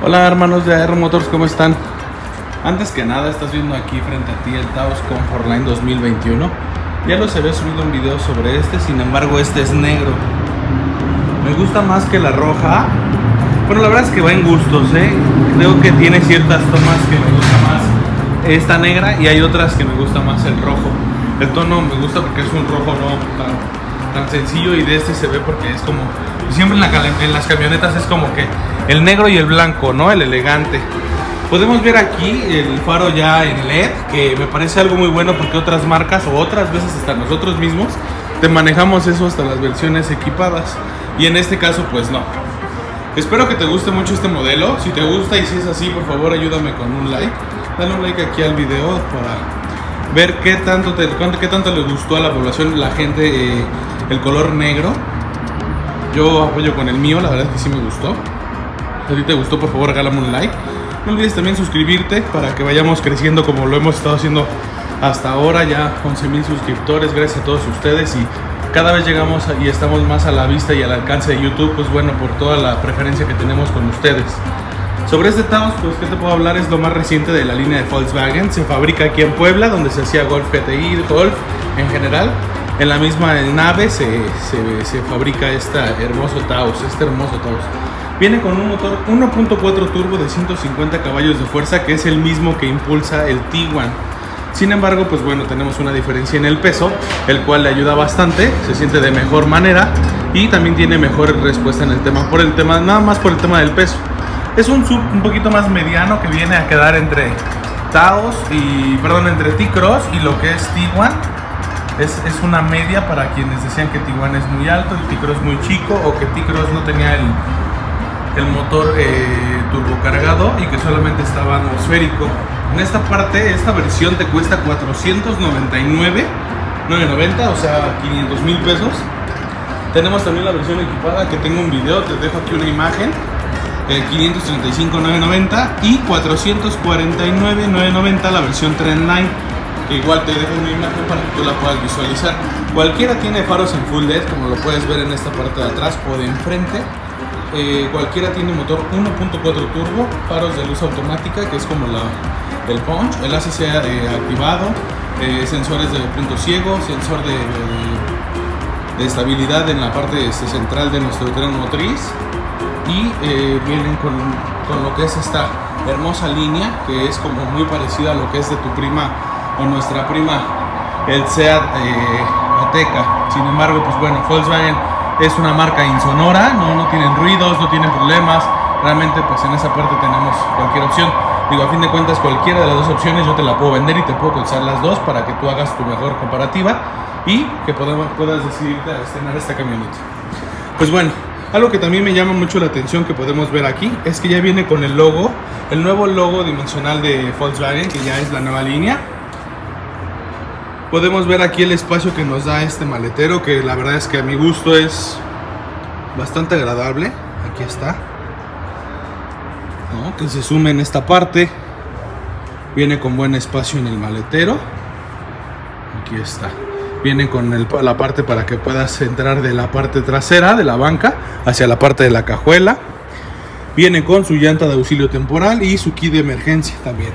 Hola hermanos de AR Motors, ¿cómo están? Antes que nada, estás viendo aquí frente a ti el Taos Comfortline 2021. Ya los había subido un video sobre este, sin embargo este es negro. Me gusta más que la roja. Bueno, la verdad es que va en gustos, Creo que tiene ciertas tomas que me gusta más esta negra y hay otras que me gusta más el rojo. El tono me gusta porque es un rojo no tan sencillo, y de este se ve porque es como siempre en las camionetas es como que el negro y el blanco, ¿no? El elegante. Podemos ver aquí el faro ya en LED, que me parece algo muy bueno porque otras marcas o otras veces hasta nosotros mismos te manejamos eso hasta las versiones equipadas, y en este caso pues no. Espero que te guste mucho este modelo. Si te gusta y si es así, por favor ayúdame con un like. Dale un like aquí al video para ver qué tanto le gustó a la población, la gente, el color negro. Yo apoyo con el mío, la verdad es que sí me gustó. Si a ti te gustó, por favor regálame un like. No olvides también suscribirte para que vayamos creciendo como lo hemos estado haciendo hasta ahora. Ya 11,000 suscriptores, gracias a todos ustedes, y cada vez llegamos y estamos más a la vista y al alcance de YouTube, pues bueno, por toda la preferencia que tenemos con ustedes. Sobre este Taos, pues qué te puedo hablar, es lo más reciente de la línea de Volkswagen. Se fabrica aquí en Puebla, donde se hacía Golf GTI, Golf en general. En la misma nave se fabrica este hermoso Taos. Viene con un motor 1.4 turbo de 150 caballos de fuerza, que es el mismo que impulsa el Tiguan. Sin embargo, pues bueno, tenemos una diferencia en el peso, el cual le ayuda bastante, se siente de mejor manera y también tiene mejor respuesta en el tema, nada más por el tema del peso. Es un sub un poquito más mediano que viene a quedar entre entre T-Cross y lo que es Tiguan. Es una media para quienes decían que Tiguan es muy alto, el T-Cross muy chico, o que T-Cross no tenía el motor turbocargado y que solamente estaba atmosférico. En esta parte, esta versión te cuesta 499,990, o sea 500,000 pesos. Tenemos también la versión equipada, que tengo un video, te dejo aquí una imagen, 535,990 y 449,990 la versión Trendline, que igual te dejo una imagen para que tú la puedas visualizar. Cualquiera tiene faros en full LED, como lo puedes ver en esta parte de atrás o de enfrente. Cualquiera tiene motor 1.4 turbo, faros de luz automática, que es como el punch, el ACC activado, sensores de punto ciego, sensor de estabilidad en la parte central de nuestro tren motriz, y vienen con lo que es esta hermosa línea, que es como muy parecida a lo que es de tu prima o nuestra prima, el Seat Ateca. Sin embargo, pues bueno, Volkswagen es una marca insonora, no tienen ruidos, no tienen problemas. Realmente pues en esa parte tenemos cualquier opción. Digo, a fin de cuentas, cualquiera de las dos opciones yo te la puedo vender y te puedo cotizar las dos para que tú hagas tu mejor comparativa y que puedas decidirte a estrenar esta camioneta. Pues bueno, algo que también me llama mucho la atención que podemos ver aquí es que ya viene con el logo, el nuevo logo dimensional de Volkswagen, que ya es la nueva línea. Podemos ver aquí el espacio que nos da este maletero, que la verdad es que a mi gusto es bastante agradable. Aquí está, ¿no? Que se sume en esta parte. Viene con buen espacio en el maletero. Aquí está. Viene con la parte para que puedas entrar de la parte trasera de la banca hacia la parte de la cajuela. Viene con su llanta de auxilio temporal y su kit de emergencia también.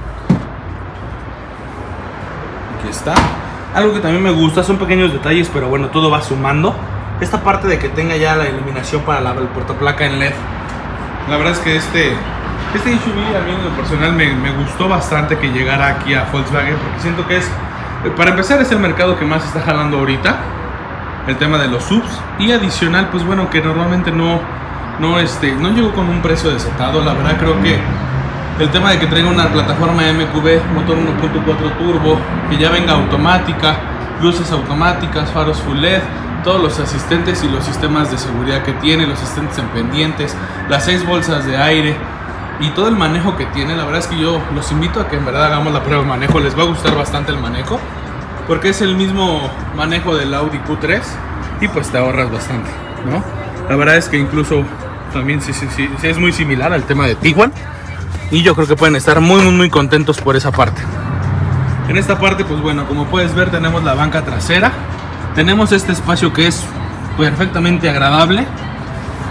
Aquí está. Algo que también me gusta, son pequeños detalles, pero bueno, todo va sumando. Esta parte de que tenga ya la iluminación para el portaplaca en LED. La verdad es que este SUV a mí en lo personal me gustó bastante que llegara aquí a Volkswagen, porque siento que para empezar es el mercado que más está jalando ahorita, el tema de los subs, y adicional pues bueno, que normalmente no llegó con un precio desatado. La verdad creo que el tema de que traiga una plataforma MQB, motor 1.4 turbo, que ya venga automática, luces automáticas, faros full LED, todos los asistentes y los sistemas de seguridad que tiene, los asistentes en pendientes, las 6 bolsas de aire y todo el manejo que tiene. La verdad es que yo los invito a que en verdad hagamos la prueba de manejo. Les va a gustar bastante el manejo, porque es el mismo manejo del Audi Q3 y pues te ahorras bastante, ¿no? La verdad es que incluso también sí es muy similar al tema de Tiguan, y yo creo que pueden estar muy contentos por esa parte. En esta parte pues bueno, como puedes ver, tenemos la banca trasera, tenemos este espacio que es perfectamente agradable.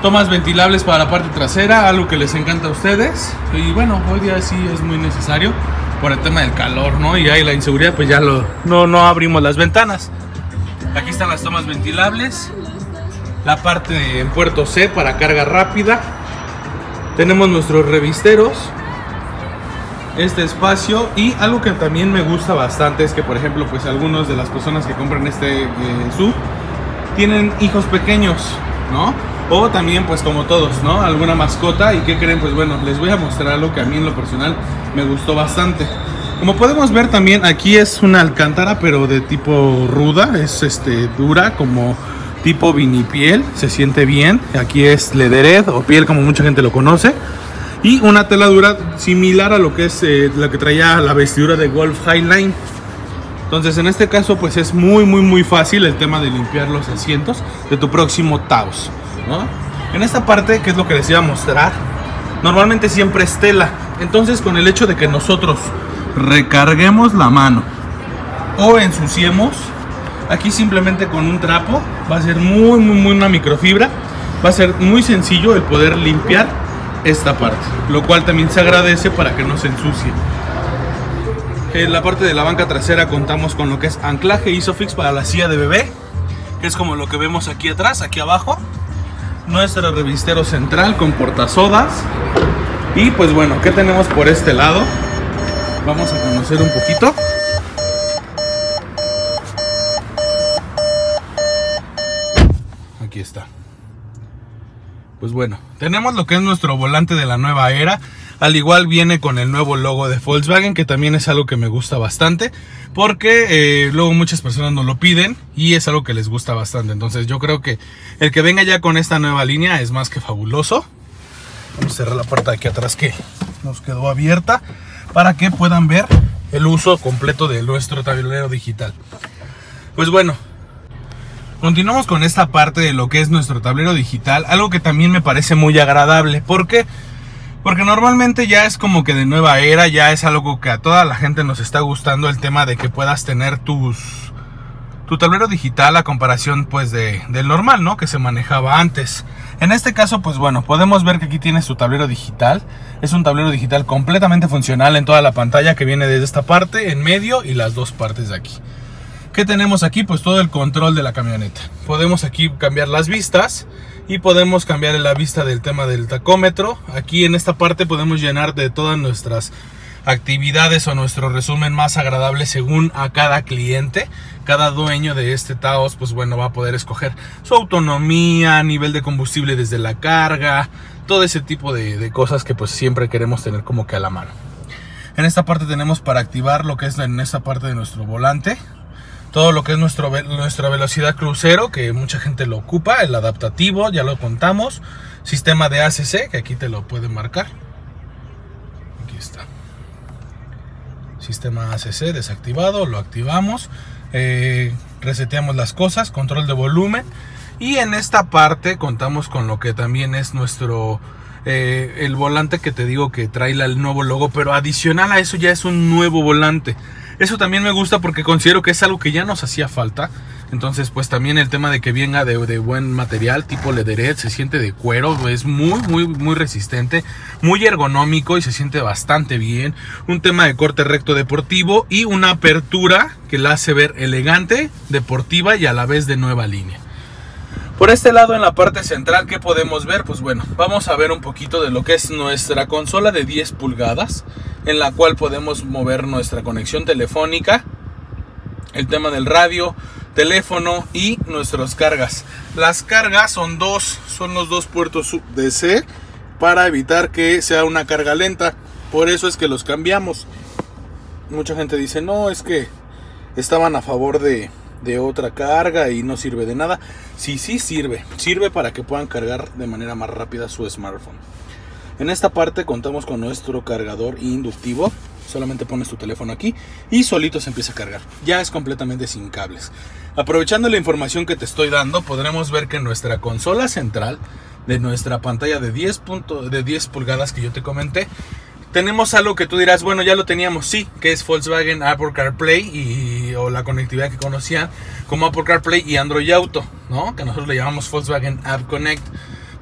Tomas ventilables para la parte trasera, algo que les encanta a ustedes. Y bueno, hoy día sí es muy necesario por el tema del calor, ¿no? Y ahí la inseguridad, pues ya no abrimos las ventanas. Aquí están las tomas ventilables. La parte en puerto C para carga rápida. Tenemos nuestros revisteros. Este espacio. Y algo que también me gusta bastante es que, por ejemplo, pues algunas de las personas que compran este SUV tienen hijos pequeños, ¿no? O también, pues como todos, ¿no? Alguna mascota. ¿Y qué creen? Pues bueno, les voy a mostrar algo que a mí en lo personal me gustó bastante. Como podemos ver también, aquí es una alcántara, pero de tipo ruda. Es dura, como tipo vinipiel. Se siente bien. Aquí es leatherette o piel, como mucha gente lo conoce. Y una tela dura similar a lo que es la que traía la vestidura de Golf Highline. Entonces en este caso pues es muy fácil el tema de limpiar los asientos de tu próximo Taos, ¿no? En esta parte, que es lo que les iba a mostrar, normalmente siempre es tela. Entonces con el hecho de que nosotros recarguemos la mano o ensuciemos, aquí simplemente con un trapo va a ser muy una microfibra. Va a ser muy sencillo el poder limpiar esta parte, lo cual también se agradece para que no se ensucie. En la parte de la banca trasera contamos con lo que es anclaje Isofix para la silla de bebé, que es como lo que vemos aquí atrás, aquí abajo. Nuestro revistero central con portasodas. Y pues bueno, ¿qué tenemos por este lado? Vamos a conocer un poquito. Aquí está. Pues bueno, tenemos lo que es nuestro volante de la nueva era. Al igual viene con el nuevo logo de Volkswagen, que también es algo que me gusta bastante, porque luego muchas personas nos lo piden y es algo que les gusta bastante. Entonces yo creo que el que venga ya con esta nueva línea es más que fabuloso. Vamos a cerrar la puerta de aquí atrás que nos quedó abierta para que puedan ver el uso completo de nuestro tablero digital. Pues bueno, continuamos con esta parte de lo que es nuestro tablero digital, algo que también me parece muy agradable. ¿Por qué? Porque normalmente ya es como que de nueva era, ya es algo que a toda la gente nos está gustando, el tema de que puedas tener tu tablero digital a comparación pues del normal, ¿no? Que se manejaba antes. En este caso, pues bueno, podemos ver que aquí tienes tu tablero digital. Es un tablero digital completamente funcional en toda la pantalla, que viene desde esta parte, en medio y las dos partes de aquí. ¿Qué tenemos aquí? Pues todo el control de la camioneta. Podemos aquí cambiar las vistas y podemos cambiar la vista del tema del tacómetro. Aquí en esta parte podemos llenar de todas nuestras actividades o nuestro resumen más agradable según a cada cliente. Cada dueño de este Taos, pues bueno, va a poder escoger su autonomía, nivel de combustible desde la carga, todo ese tipo de cosas que pues siempre queremos tener como que a la mano. En esta parte tenemos para activar lo que es en esta parte de nuestro volante. Todo lo que es nuestra velocidad crucero, que mucha gente lo ocupa, el adaptativo, ya lo contamos. Sistema de ACC, que aquí te lo pueden marcar. Aquí está. Sistema ACC desactivado, lo activamos. Reseteamos las cosas, control de volumen. Y en esta parte contamos con lo que también es nuestro... el volante que te digo que trae el nuevo logo, pero adicional a eso ya es un nuevo volante. Eso también me gusta porque considero que es algo que ya nos hacía falta. Entonces pues también el tema de que venga de buen material tipo leatherette, se siente de cuero, es muy resistente, muy ergonómico y se siente bastante bien. Un tema de corte recto deportivo y una apertura que la hace ver elegante, deportiva y a la vez de nueva línea. Por este lado, en la parte central, ¿qué podemos ver? Pues bueno, vamos a ver un poquito de lo que es nuestra consola de 10 pulgadas, en la cual podemos mover nuestra conexión telefónica, el tema del radio, teléfono y nuestras cargas. Las cargas son los dos puertos DC para evitar que sea una carga lenta. Por eso es que los cambiamos. Mucha gente dice, no, es que estaban a favor de otra carga y no sirve de nada. Sí sirve para que puedan cargar de manera más rápida su smartphone. En esta parte contamos con nuestro cargador inductivo. Solamente pones tu teléfono aquí y solito se empieza a cargar. Ya es completamente sin cables. Aprovechando la información que te estoy dando, podremos ver que nuestra consola central de nuestra pantalla de 10 pulgadas que yo te comenté, tenemos algo que tú dirás, bueno, ya lo teníamos, sí, que es Volkswagen Apple CarPlay o la conectividad que conocían como Apple CarPlay y Android Auto, ¿no? Que nosotros le llamamos Volkswagen App Connect.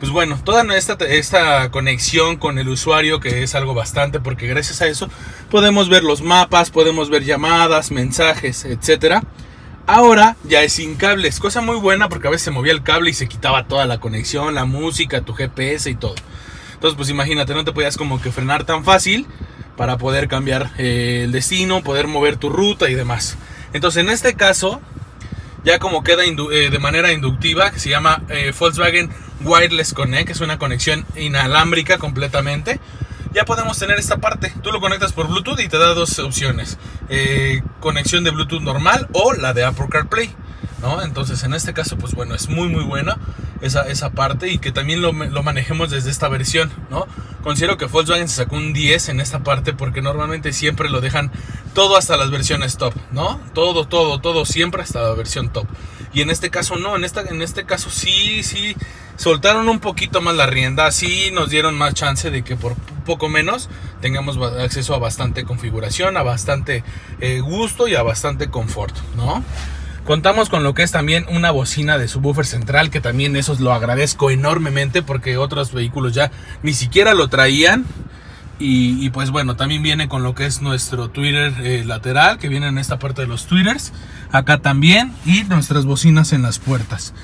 pues bueno, toda esta conexión con el usuario, que es algo bastante, porque gracias a eso podemos ver los mapas, podemos ver llamadas, mensajes, etcétera. Ahora ya es sin cables, cosa muy buena porque a veces se movía el cable y se quitaba toda la conexión, la música, tu GPS y todo. Entonces pues imagínate, no te podías como que frenar tan fácil para poder cambiar el destino, poder mover tu ruta y demás. Entonces en este caso, ya como queda de manera inductiva, que se llama Volkswagen Wireless Connect, que es una conexión inalámbrica completamente, ya podemos tener esta parte. Tú lo conectas por Bluetooth y te da dos opciones, conexión de Bluetooth normal o la de Apple CarPlay, ¿no? Entonces en este caso pues bueno, es muy buena esa parte, y que también lo manejemos desde esta versión, ¿no? Considero que Volkswagen se sacó un 10 en esta parte, porque normalmente siempre lo dejan todo hasta las versiones top, ¿no? Todo siempre hasta la versión top. Y en este caso no, en este caso sí soltaron un poquito más la rienda, sí nos dieron más chance de que por un poco menos tengamos acceso a bastante configuración, a bastante gusto y a bastante confort, ¿no? Contamos con lo que es también una bocina de subwoofer central, que también eso lo agradezco enormemente, porque otros vehículos ya ni siquiera lo traían. Y pues bueno, también viene con lo que es nuestro tweeter lateral, que viene en esta parte de los tweeters, acá también, y nuestras bocinas en las puertas.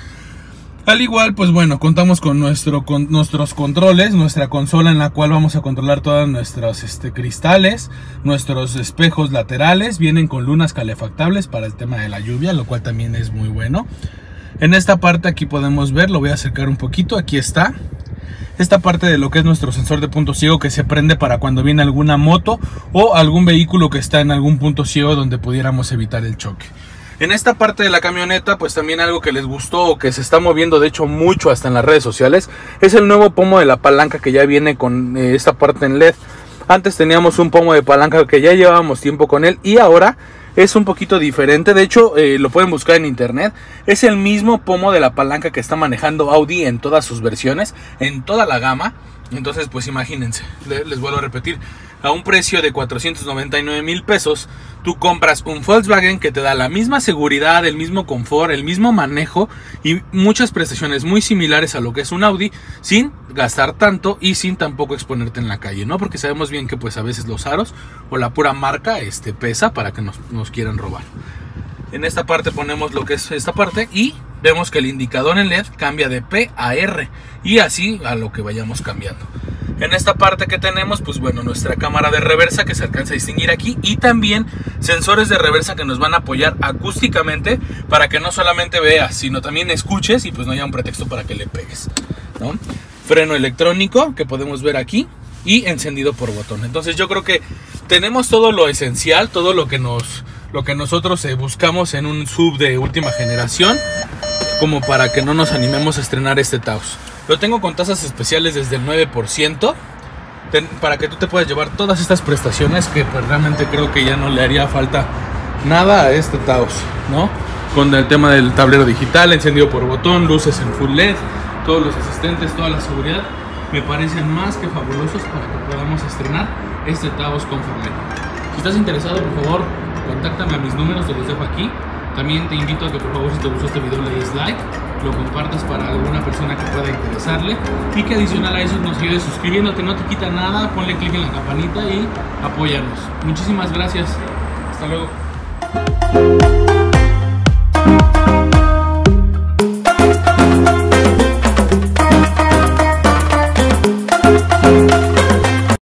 Al igual, pues bueno, contamos con nuestros controles, nuestra consola en la cual vamos a controlar todos nuestros cristales, nuestros espejos laterales, vienen con lunas calefactables para el tema de la lluvia, lo cual también es muy bueno. En esta parte aquí podemos ver, lo voy a acercar un poquito, aquí está. Esta parte de lo que es nuestro sensor de punto ciego, que se prende para cuando viene alguna moto o algún vehículo que está en algún punto ciego donde pudiéramos evitar el choque. En esta parte de la camioneta, pues también algo que les gustó, o que se está moviendo de hecho mucho hasta en las redes sociales, es el nuevo pomo de la palanca, que ya viene con esta parte en LED. Antes teníamos un pomo de palanca que ya llevábamos tiempo con él, y ahora es un poquito diferente. De hecho lo pueden buscar en internet. Es el mismo pomo de la palanca que está manejando Audi en todas sus versiones, en toda la gama. Entonces pues imagínense, les vuelvo a repetir, a un precio de 499,000 pesos, tú compras un Volkswagen que te da la misma seguridad, el mismo confort, el mismo manejo y muchas prestaciones muy similares a lo que es un Audi, sin gastar tanto y sin tampoco exponerte en la calle, ¿no? Porque sabemos bien que pues a veces los aros o la pura marca pesa para que nos quieran robar. En esta parte ponemos lo que es esta parte y vemos que el indicador en LED cambia de P a R, y así a lo que vayamos cambiando. En esta parte que tenemos, pues bueno, nuestra cámara de reversa, que se alcanza a distinguir aquí, y también sensores de reversa que nos van a apoyar acústicamente para que no solamente veas, sino también escuches y pues no haya un pretexto para que le pegues, ¿no? Freno electrónico que podemos ver aquí y encendido por botón. Entonces yo creo que tenemos todo lo esencial, todo lo que nosotros buscamos en un SUV de última generación, como para que no nos animemos a estrenar este Taos. Lo tengo con tasas especiales desde el 9%, para que tú te puedas llevar todas estas prestaciones, que pues realmente creo que ya no le haría falta nada a este Taos, ¿no? Con el tema del tablero digital, encendido por botón, luces en full LED, todos los asistentes, toda la seguridad, me parecen más que fabulosos para que podamos estrenar este Taos Comfortline. Si estás interesado, por favor, contáctame a mis números, te los dejo aquí. También te invito a que por favor, si te gustó este video, le des like, lo compartas para alguna persona que pueda interesarle, y que adicional a eso nos ayudes suscribiéndote, no te quita nada, ponle click en la campanita y apóyanos. Muchísimas gracias, hasta luego.